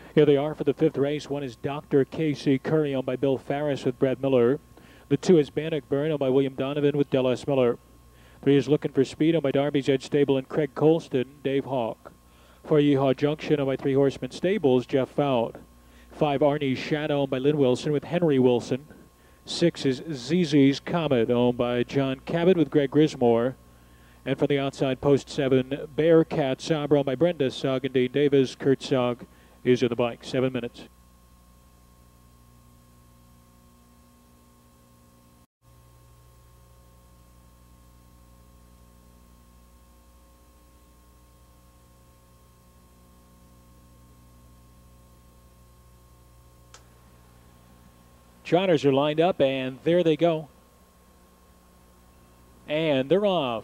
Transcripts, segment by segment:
Here they are for the fifth race. One is Dr. Casey Curry, owned by Bill Farris with Brad Miller. The two is Bannockburn, owned by William Donovan with Dallas Miller. 3 is Looking for Speed, owned by Darby's Edge Stable and Craig Colston, Dave Hawk. 4, Yeehaw Junction, owned by Three Horsemen Stables, Jeff Fout. 5, Arnie's Shadow, owned by Lynn Wilson with Henry Wilson. 6 is ZZ's Comet, owned by John Cabot with Greg Grismore. And from the outside, post 7, Bearcat Sabra, owned by Brenda Sugg and Dean Davis. Kurt Sugg is in the bike. 7 minutes. Trotters are lined up, and there they go. And they're off.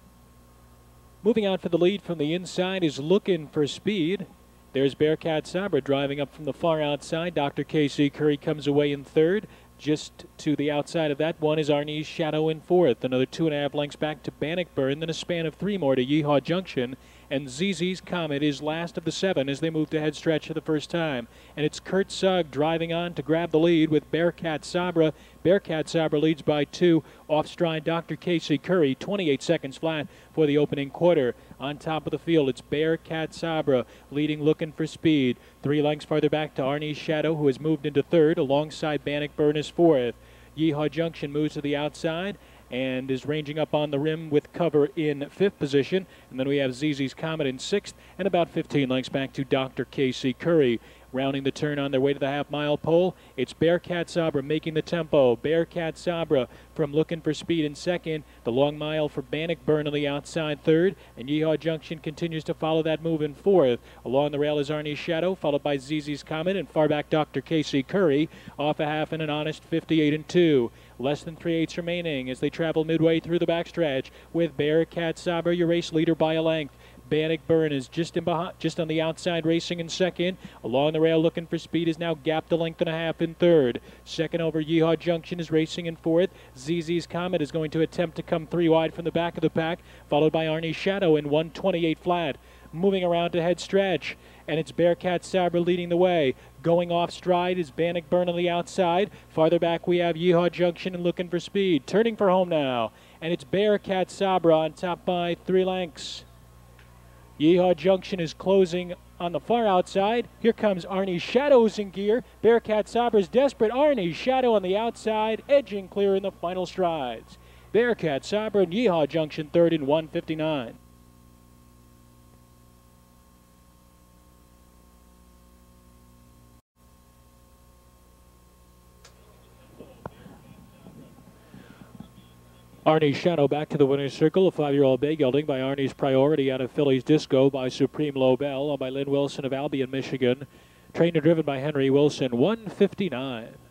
Moving out for the lead from the inside is Looking for Speed. There's Bearcat Sabra driving up from the far outside. Dr. Casey Curry comes away in third. Just to the outside of that one is Arnie's Shadow in fourth. Another 2.5 lengths back to Bannockburn, then a span of 3 more to Yeehaw Junction. And ZZ's Comet is last of the 7 as they move to head stretch for the first time. And it's Kurt Sugg driving on to grab the lead with Bearcat Sabra. Bearcat Sabra leads by 2 off stride Dr. Casey Curry. 28 seconds flat for the opening quarter. On top of the field, it's Bearcat Sabra leading Looking for Speed. 3 lengths farther back to Arnie's Shadow, who has moved into third. Alongside Bannockburn is fourth. Yeehaw Junction moves to the outside and is ranging up on the rim with cover in 5th position. And then we have ZZ's Comet in 6th and about 15 lengths back to Dr. Casey Curry. Rounding the turn on their way to the half-mile pole, it's Bearcat Sabra making the tempo. Bearcat Sabra from Looking for Speed in 2nd. The long mile for Bannockburn on the outside 3rd. And Yeehaw Junction continues to follow that move in 4th. Along the rail is Arnie's Shadow, followed by ZZ's Comet, and far back Dr. Casey Curry. Off a half and an honest 58-2. Less than 3/8 remaining as they travel midway through the backstretch with Bearcat Sabra, your race leader by a length. Bannockburn is just on the outside, racing in 2nd. Along the rail, Looking for Speed is now gapped a length and a half in 3rd. Second over Yeehaw Junction is racing in 4th. ZZ's Comet is going to attempt to come 3 wide from the back of the pack, followed by Arnie's Shadow in 1:28 flat. Moving around to head stretch, and it's Bearcat Sabra leading the way. Going off stride is Bannockburn on the outside. Farther back we have Yeehaw Junction and Looking for Speed. Turning for home now, and it's Bearcat Sabra on top by 3 lengths. Yeehaw Junction is closing on the far outside. Here comes Arnie's Shadows in gear. Bearcat Sabra's desperate. Arnie's Shadow on the outside, edging clear in the final strides. Bearcat Sabra and Yeehaw Junction third in 1:59. Arnie's Shadow back to the winner's circle. A 5-year-old bay gelding by Arnie's Priority out of Philly's Disco by Supreme Lobel, by Lynn Wilson of Albion, Michigan. Trained and driven by Henry Wilson, 1:59.